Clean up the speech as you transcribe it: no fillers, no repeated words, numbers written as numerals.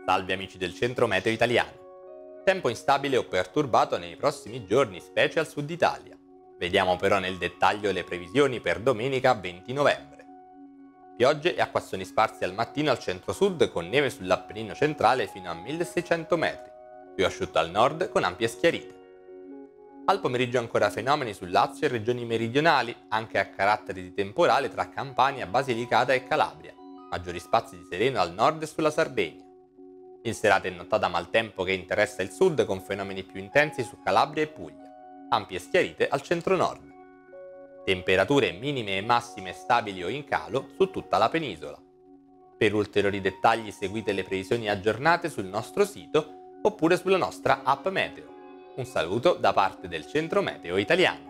Salve amici del centro meteo italiano. Tempo instabile o perturbato nei prossimi giorni, specie al sud Italia. Vediamo però nel dettaglio le previsioni per domenica 20 novembre. Piogge e acquazzoni sparsi al mattino al centro-sud con neve sull'Appennino centrale fino a 1600 metri, più asciutto al nord con ampie schiarite. Al pomeriggio ancora fenomeni sul Lazio e regioni meridionali, anche a carattere di temporale tra Campania, Basilicata e Calabria. Maggiori spazi di sereno al nord e sulla Sardegna. In serata e nottata maltempo che interessa il sud con fenomeni più intensi su Calabria e Puglia. Ampie schiarite al centro-nord. Temperature minime e massime stabili o in calo su tutta la penisola. Per ulteriori dettagli seguite le previsioni aggiornate sul nostro sito oppure sulla nostra app meteo. Un saluto da parte del centro meteo italiano.